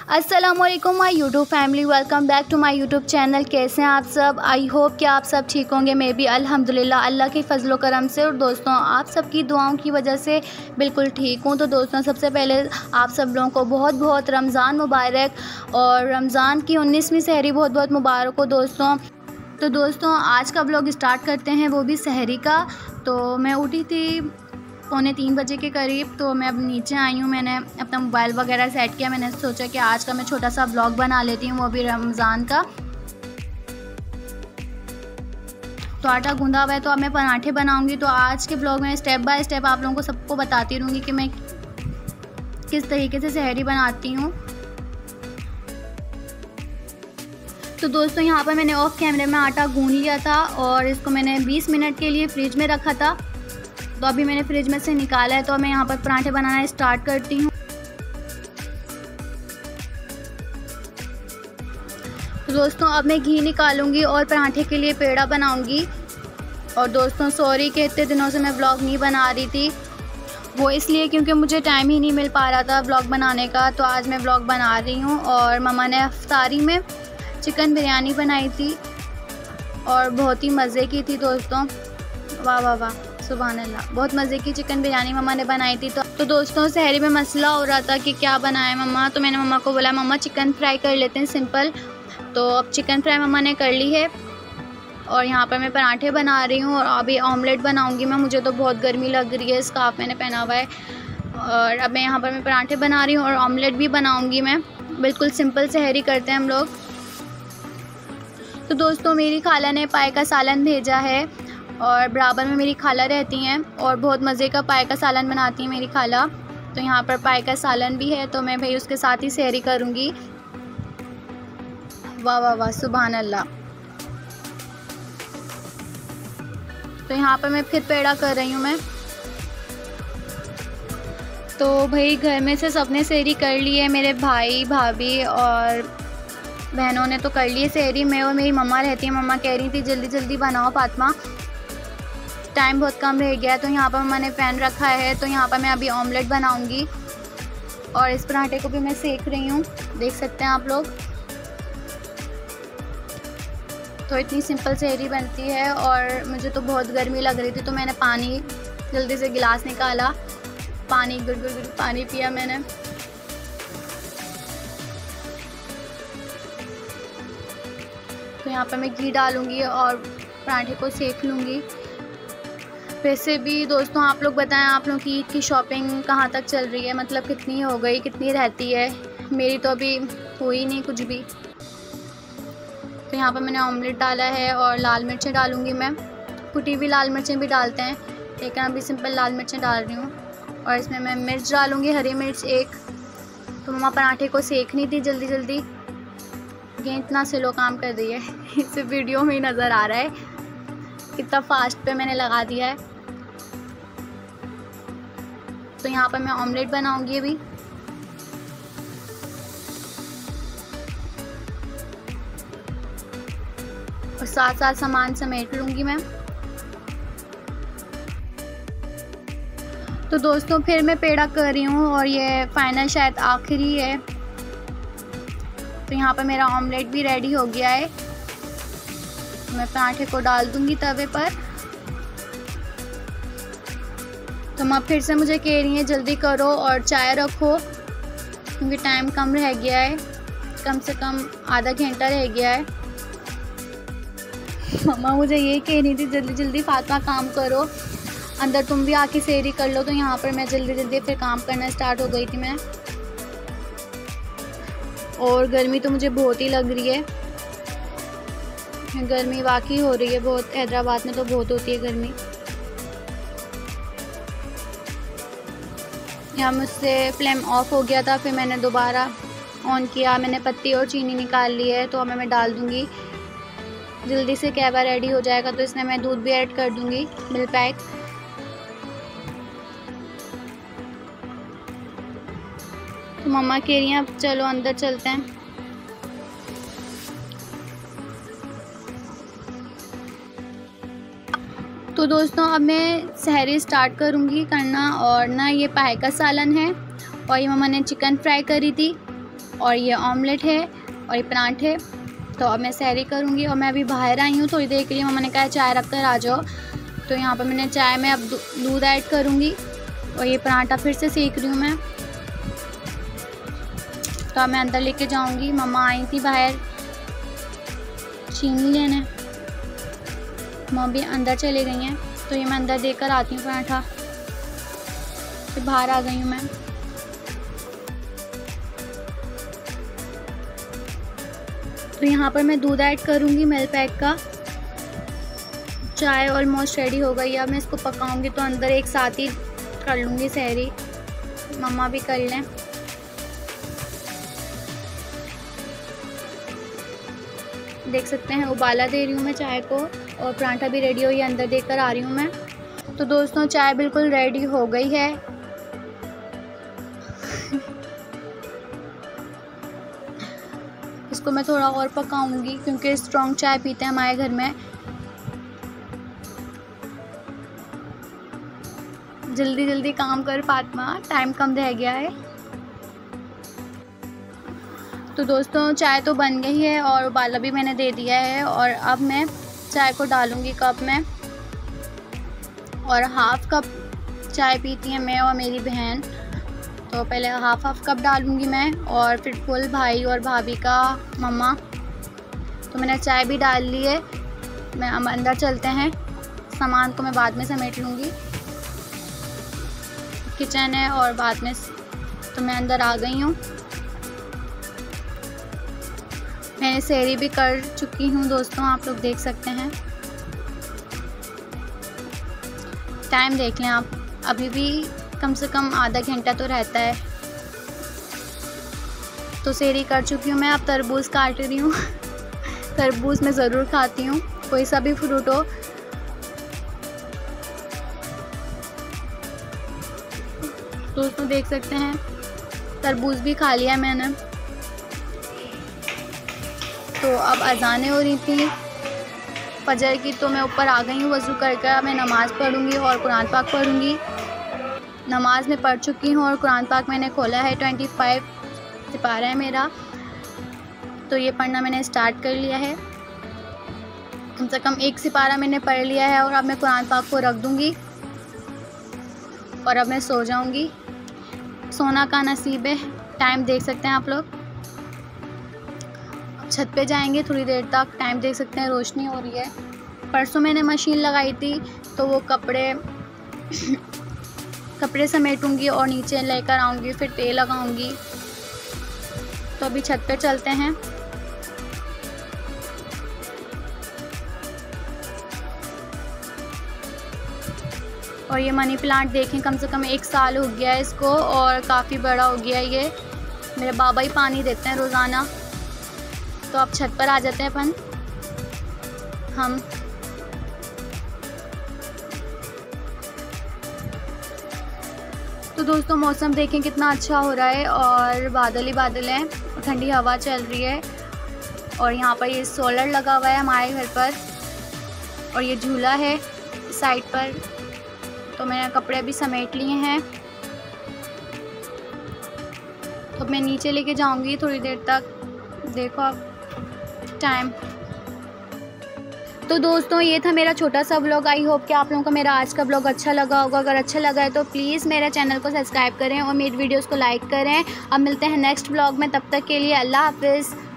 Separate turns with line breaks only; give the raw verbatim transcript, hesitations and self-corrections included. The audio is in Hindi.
अस्सलामुअलैकुम my YouTube family, welcome back to my YouTube channel. कैसे हैं आप सब? आई होप कि आप सब ठीक होंगे। मैं भी अल्हम्दुलिल्लाह अल्लाह के फजलो करम से और दोस्तों आप सबकी दुआओं की वजह से बिल्कुल ठीक हूँ। तो दोस्तों सबसे पहले आप सब लोगों को बहुत बहुत रमज़ान मुबारक और रमज़ान की उन्नीसवीं सहरी बहुत बहुत मुबारक हो दोस्तों। तो दोस्तों आज का ब्लॉग स्टार्ट करते हैं, वो भी सहरी का। तो मैं उठी थी पौने तीन बजे के करीब, तो मैं अब नीचे आई हूँ। मैंने अपना मोबाइल वगैरह सेट किया। मैंने सोचा कि आज का मैं छोटा सा ब्लॉग बना लेती हूँ, वो भी रमज़ान का। तो आटा गूंदा हुआ है, तो अब मैं पराठे बनाऊँगी। तो आज के ब्लॉग में स्टेप बाय स्टेप आप लोगों को सबको बताती रहूँगी कि मैं किस तरीके से सहरी बनाती हूँ। तो दोस्तों यहाँ पर मैंने ऑफ कैमरे में आटा गूंद लिया था और इसको मैंने बीस मिनट के लिए फ्रिज में रखा था। तो अभी मैंने फ्रिज में से निकाला है, तो मैं यहाँ पर पराठे बनाना स्टार्ट करती हूँ। तो दोस्तों अब मैं घी निकालूंगी और पराठे के लिए पेड़ा बनाऊंगी। और दोस्तों सॉरी कि इतने दिनों से मैं ब्लॉग नहीं बना रही थी, वो इसलिए क्योंकि मुझे टाइम ही नहीं मिल पा रहा था ब्लॉग बनाने का। तो आज मैं ब्लॉग बना रही हूँ। और मम्मा ने इफ्तारी में चिकन बिरयानी बनाई थी और बहुत ही मज़े की थी दोस्तों। वाह वाह वाह, सुभान अल्लाह, बहुत मज़े की चिकन बिरयानी मम्मा ने बनाई थी। तो, तो दोस्तों सहरी में मसला हो रहा था कि क्या बनाए मम्मा। तो मैंने मम्मा को बोला मम्मा चिकन फ्राई कर लेते हैं सिंपल। तो अब चिकन फ्राई मम्मा ने कर ली है और यहाँ पर मैं पराठे बना रही हूँ और अभी ऑमलेट बनाऊँगी मैं। मुझे तो बहुत गर्मी लग रही है, स्कार्फ मैंने पहना हुआ है। और अब मैं यहाँ पर मैं पराठे बना रही हूँ और ऑमलेट भी बनाऊँगी मैं। बिल्कुल सिंपल सहरी करते हैं हम लोग। तो दोस्तों मेरी खाला ने पाए का सालन भेजा है और बराबर में मेरी खाला रहती हैं और बहुत मज़े का पाए का सालन बनाती हैं मेरी खाला। तो यहाँ पर पाए का सालन भी है, तो मैं भाई उसके साथ ही सहरी करूँगी। वाह वाह वाह, सुभान अल्लाह। तो यहाँ पर मैं फिर पेड़ा कर रही हूँ मैं। तो भाई घर में से सबने सहरी कर ली है, मेरे भाई भाभी और बहनों ने तो कर लिए सहरी। मैं और मेरी मम्मा रहती है। मम्मा कह रही थी जल्दी जल्दी बनाओ फातिमा, टाइम बहुत कम रह गया है। तो यहाँ पर मैंने पैन रखा है, तो यहाँ पर मैं अभी ऑमलेट बनाऊंगी और इस पराठे को भी मैं सेक रही हूँ, देख सकते हैं आप लोग। तो इतनी सिंपल सहरी बनती है और मुझे तो बहुत गर्मी लग रही थी, तो मैंने पानी जल्दी से गिलास निकाला, पानी गुड़ गुड़ गुड़ पानी पिया मैंने। तो यहाँ पर मैं घी डालूँगी और पराठे को सेक लूँगी। वैसे भी दोस्तों आप लोग बताएं, आप लोगों की ईद की शॉपिंग कहाँ तक चल रही है, मतलब कितनी हो गई, कितनी रहती है? मेरी तो अभी हुई नहीं कुछ भी। तो यहाँ पर मैंने ऑमलेट डाला है और लाल मिर्चें डालूँगी मैं। कुटी हुई लाल मिर्चें भी डालते हैं, लेकिन अभी सिंपल लाल मिर्चें डाल रही हूँ। और इसमें मैं मिर्च डालूँगी, हरी मिर्च एक। तो मम्मा पराठे को सेकनी थी जल्दी जल्दी, ये इतना स्लो काम कर रही है इसे वीडियो में ही नज़र आ रहा है कितना फास्ट पे मैंने लगा दिया है। तो यहाँ पर मैं ऑमलेट बनाऊंगी अभी। और साथ साथ सामान समेट लूँगी मैं। तो दोस्तों फिर मैं पेड़ा कर रही हूँ और ये फाइनल शायद आखिरी है। तो यहाँ पर मेरा ऑमलेट भी रेडी हो गया है। मैं पराठे को डाल दूँगी तवे पर। तो माँ फिर से मुझे कह रही हैं जल्दी करो और चाय रखो, क्योंकि टाइम कम रह गया है, कम से कम आधा घंटा रह गया है। मम्मा मुझे ये कह रही थी जल्दी जल्दी फातिमा काम करो, अंदर तुम भी आके सहरी कर लो। तो यहाँ पर मैं जल्दी जल्दी फिर काम करना स्टार्ट हो गई थी मैं। और गर्मी तो मुझे बहुत ही लग रही है, गर्मी वाकई हो रही है बहुत। हैदराबाद में तो बहुत होती है गर्मी। यहाँ मुझसे फ्लेम ऑफ हो गया था, फिर मैंने दोबारा ऑन किया। मैंने पत्ती और चीनी निकाल ली है, तो हमें मैं डाल दूँगी। जल्दी से कहवा रेडी हो जाएगा, तो इसमें मैं दूध भी ऐड कर दूँगी, मिल्क पैक। तो मम्मा कह रही हैं अब चलो अंदर चलते हैं। तो दोस्तों अब मैं सहरी स्टार्ट करूँगी करना। और ना ये पाए का सालन है और ये मम्मा ने चिकन फ्राई करी थी। और ये ऑमलेट है और ये पराठे। तो अब मैं सहरी करूँगी और मैं अभी बाहर आई हूँ थोड़ी देर के लिए। मम्मा ने कहा चाय रख कर आ जाओ, तो यहाँ पर मैंने चाय में अब दूध ऐड करूँगी और ये पराठा फिर से सेक रही हूँ मैं। तो अब मैं अंदर लेके जाऊँगी। मम्मा आई थी बाहर चीनी लेने, मम्मा भी अंदर चले गई हैं, तो ये मैं अंदर देकर आती हूँ पराठा। फिर बाहर आ गई हूँ मैं। तो यहाँ पर मैं दूध ऐड करूँगी मिल्क पैक का। चाय ऑलमोस्ट रेडी हो गई है। अब मैं इसको पकाऊंगी तो अंदर एक साथ ही कर लूँगी सहरी, मम्मा भी कर लें। देख सकते हैं उबाला दे रही हूँ मैं चाय को और पराठा भी रेडी हो, ये अंदर देकर आ रही हूँ मैं। तो दोस्तों चाय बिल्कुल रेडी हो गई है। इसको मैं थोड़ा और पकाऊंगी क्योंकि स्ट्रॉन्ग चाय पीते हैं हमारे घर में। जल्दी जल्दी काम कर फातिमा, टाइम कम रह गया है। तो दोस्तों चाय तो बन गई है और उबाला भी मैंने दे दिया है और अब मैं चाय को डालूंगी कप में। और हाफ़ कप चाय पीती हैं मैं और मेरी बहन, तो पहले हाफ़ हाफ़ कप डालूंगी मैं और फिर फुल भाई और भाभी का मम्मा। तो मैंने चाय भी डाल ली है। मैं अब अंदर चलते हैं, सामान को मैं बाद में समेट लूँगी। किचन है और बाद में, तो मैं अंदर आ गई हूँ। मैंने सहरी भी कर चुकी हूँ दोस्तों, आप लोग देख सकते हैं। टाइम देख लें आप, अभी भी कम से कम आधा घंटा तो रहता है। तो सहरी कर चुकी हूँ मैं। अब तरबूज काट रही हूँ। तरबूज मैं ज़रूर खाती हूँ, कोई सा भी फ्रूट हो। दोस्तों देख सकते हैं तरबूज भी खा लिया मैंने। तो अब अज़ानें हो रही थी फजर की, तो मैं ऊपर आ गई हूँ वज़ू कर कर। मैं नमाज़ पढ़ूँगी और कुरान पाक पढ़ूँगी। नमाज़ में पढ़ चुकी हूँ और कुरान पाक मैंने खोला है। ट्वेंटी फाइव सिपारा है मेरा, तो ये पढ़ना मैंने स्टार्ट कर लिया है। कम से कम एक सिपारा मैंने पढ़ लिया है और अब मैं कुरान पाक को रख दूँगी और अब मैं सो जाऊँगी। सोना का नसीब है। टाइम देख सकते हैं आप लोग। छत पे जाएंगे थोड़ी देर तक। टाइम देख सकते हैं, रोशनी हो रही है। परसों मैंने मशीन लगाई थी, तो वो कपड़े कपड़े समेटूंगी और नीचे लेकर आऊँगी, फिर तेल लगाऊंगी। तो अभी छत पे चलते हैं। और ये मनी प्लांट देखें, कम से कम एक साल हो गया है इसको और काफ़ी बड़ा हो गया है ये। मेरे बाबा ही पानी देते हैं रोज़ाना। तो अब छत पर आ जाते हैं अपन हम। तो दोस्तों मौसम देखें कितना अच्छा हो रहा है और बादल ही बादल हैं, ठंडी हवा चल रही है। और यहाँ पर ये सोलर लगा हुआ है हमारे घर पर और ये झूला है साइड पर। तो मैंने कपड़े भी समेट लिए हैं। तो मैं नीचे लेके जाऊंगी थोड़ी देर तक। देखो अब टाइम। तो दोस्तों ये था मेरा छोटा सा व्लॉग। आई होप कि आप लोगों को मेरा आज का व्लॉग अच्छा लगा होगा। अगर अच्छा लगा है तो प्लीज़ मेरे चैनल को सब्सक्राइब करें और मेरी वीडियोस को लाइक करें। अब मिलते हैं नेक्स्ट व्लॉग में, तब तक के लिए अल्लाह हाफिज़।